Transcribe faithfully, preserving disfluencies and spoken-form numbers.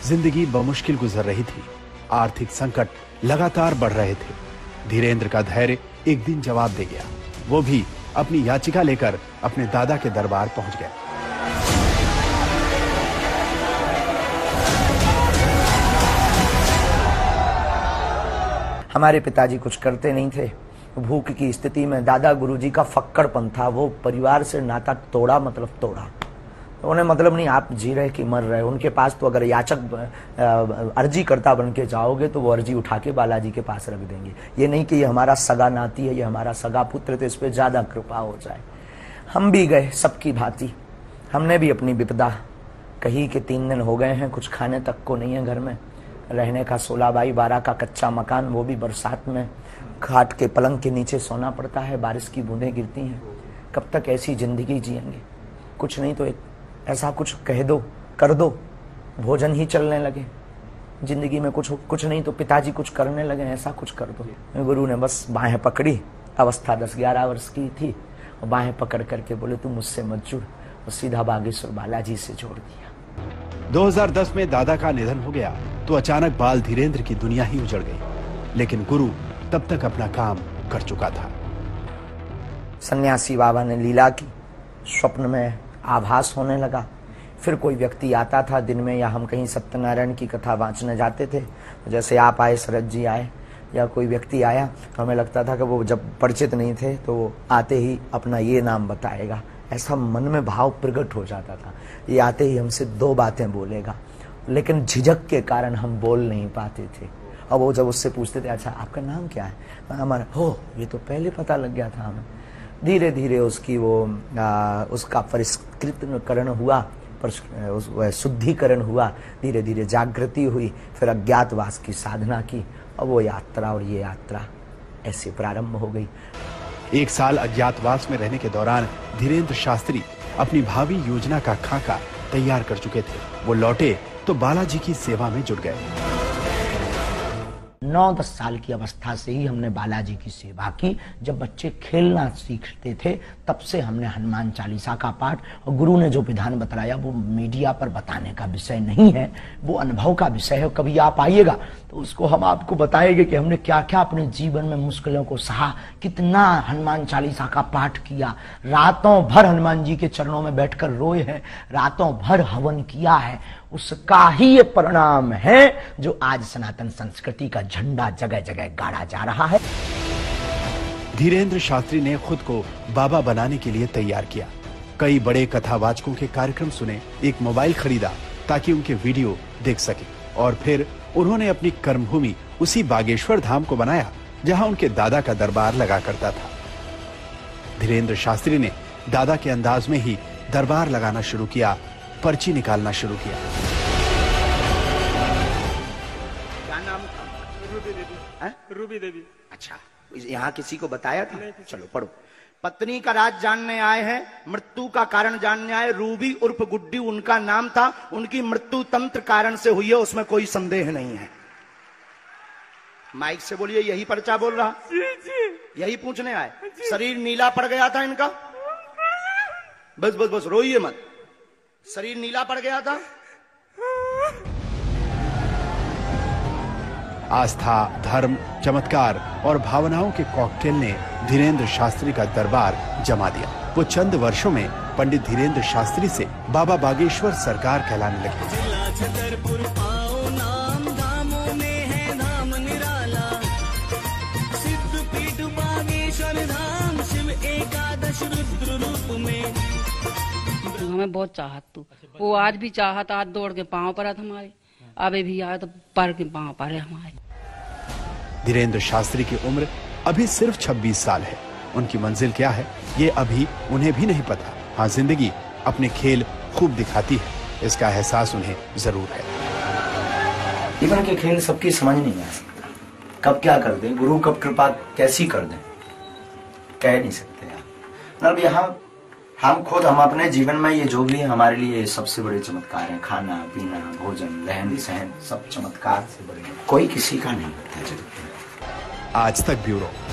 जिंदगी बमुश्किल गुजर रही थी। आर्थिक संकट लगातार बढ़ रहे थे। धीरेंद्र का धैर्य एक दिन जवाब दे गया। वो भी अपनी याचिका लेकर अपने दादा के दरबार पहुंच गया। हमारे पिताजी कुछ करते नहीं थे। भूख की स्थिति में दादा गुरुजी का फक्कड़पन था। वो परिवार से नाता तोड़ा मतलब तोड़ा। तो उन्हें मतलब नहीं आप जी रहे कि मर रहे। उनके पास तो अगर याचक अर्जी करता बन के जाओगे तो वो अर्जी उठा के बालाजी के पास रख देंगे। ये नहीं कि ये हमारा सगा नाती है, ये हमारा सगा पुत्र, तो इस पर ज्यादा कृपा हो जाए। हम भी गए सबकी भांति। हमने भी अपनी विपदा कही कि तीन दिन हो गए हैं, कुछ खाने तक को नहीं है घर में। रहने का सोलह बाई बारह का कच्चा मकान, वो भी बरसात में खाट के पलंग के नीचे सोना पड़ता है। बारिश की बूंदें गिरती हैं। कब तक ऐसी जिंदगी जिएंगे? कुछ नहीं तो एक ऐसा कुछ कह दो, कर दो, भोजन ही चलने लगे। जिंदगी में कुछ कुछ नहीं तो पिताजी कुछ करने लगे, ऐसा कुछ कर दो। गुरु ने बस बाहें पकड़ी। अवस्था दस ग्यारह वर्ष की थी। और बाहें पकड़ करके बोले तू मुझसे मत जुड़, और सीधा बागेश्वर बालाजी से जोड़ दिया। दो हज़ार दस में दादा का निधन हो गया तो अचानक बाल धीरेंद्र की दुनिया ही उजड़ गई। लेकिन गुरु तब तक अपना काम कर चुका था। सन्यासी बाबा ने लीला की। स्वप्न में आभास होने लगा। फिर कोई व्यक्ति आता था दिन में, या हम कहीं सत्यनारायण की कथा वांचने जाते थे, तो जैसे आप आए, शरद जी आए, या कोई व्यक्ति आया, तो हमें लगता था कि वो जब परिचित नहीं थे तो वो आते ही अपना ये नाम बताएगा। ऐसा मन में भाव प्रकट हो जाता था। ये आते ही हमसे दो बातें बोलेगा, लेकिन झिझक के कारण हम बोल नहीं पाते थे। और वो जब उससे पूछते थे अच्छा आपका नाम क्या है, हमारा हो ये तो पहले पता लग गया था हमें। धीरे धीरे उसकी वो आ, उसका परिष्कृतकरण हुआ, पर शुद्धिकरण हुआ। धीरे धीरे जागृति हुई। फिर अज्ञातवास की साधना की, और वो यात्रा और ये यात्रा ऐसे प्रारंभ हो गई। एक साल अज्ञातवास में रहने के दौरान धीरेंद्र शास्त्री अपनी भावी योजना का खाका तैयार कर चुके थे। वो लौटे तो बालाजी की सेवा में जुट गए। नौ दस साल की अवस्था से ही हमने बालाजी की सेवा की। जब बच्चे खेलना सीखते थे तब से हमने हनुमान चालीसा का पाठ, और गुरु ने जो विधान बताया वो मीडिया पर बताने का विषय नहीं है, वो अनुभव का विषय है। कभी आप आइएगा तो उसको हम आपको बताएंगे कि हमने क्या क्या अपने जीवन में मुश्किलों को सहा, कितना हनुमान चालीसा का पाठ किया, रातों भर हनुमान जी के चरणों में बैठकर रोए हैं, रातों भर हवन किया है। उसका ही ये परिणाम है जो आज सनातन संस्कृति का झंडा जगह जगह गाड़ा जा रहा है। धीरेंद्र शास्त्री ने खुद को बाबा बनाने के लिए तैयार किया। कई बड़े कथावाचकों के कार्यक्रम सुने, एक मोबाइल खरीदा ताकि उनके वीडियो देख सके, और फिर उन्होंने अपनी कर्मभूमि उसी बागेश्वर धाम को बनाया जहां उनके दादा का दरबार लगा करता था। धीरेंद्र शास्त्री ने दादा के अंदाज में ही दरबार लगाना शुरू किया, पर्ची निकालना शुरू किया। क्या नाम था? रूबी देवी। रूबी देवी। अच्छा, यहाँ किसी को बताया था? चलो पढ़ो। पत्नी का राज जानने आए हैं, मृत्यु का कारण जानने आए। रूबी उर्फ गुड्डी उनका नाम था। उनकी मृत्यु तंत्र कारण से हुई है, उसमें कोई संदेह नहीं है। माइक से बोलिए, यही पर्चा बोल रहा? जी जी। यही पूछने आए। शरीर नीला पड़ गया था इनका? बस बस बस रोइए मत। शरीर नीला पड़ गया था। आस्था, धर्म, चमत्कार और भावनाओं के कॉकटेल ने धीरेंद्र शास्त्री का दरबार जमा दिया। वो चंद वर्षों में पंडित धीरेंद्र शास्त्री से बाबा बागेश्वर सरकार कहलाने लगे। हमें बहुत चाहत तू, वो आज भी चाहत, आज दौड़ के पांव पर हमारे, अबे भी आए तो पर के पांव पर है हमारे। धीरेंद्र शास्त्री की उम्र अभी सिर्फ छब्बीस साल है। उनकी मंजिल क्या है ये अभी उन्हें भी नहीं पता। हाँ, जिंदगी अपने खेल खूब दिखाती है, इसका एहसास उन्हें जरूर है। जीवन के खेल सबकी समझ नहीं आ सकता। कब क्या कर दें, गुरु कब कृपा कैसी कर दें, कह नहीं सकते यार। मतलब यहाँ हम खुद हम अपने जीवन में ये जो भी है हमारे लिए सबसे बड़े चमत्कार है। खाना पीना, भोजन, रहन सहन, सब चमत्कार से बड़े। कोई किसी का नहीं होता जगत में। आज तक ब्यूरो।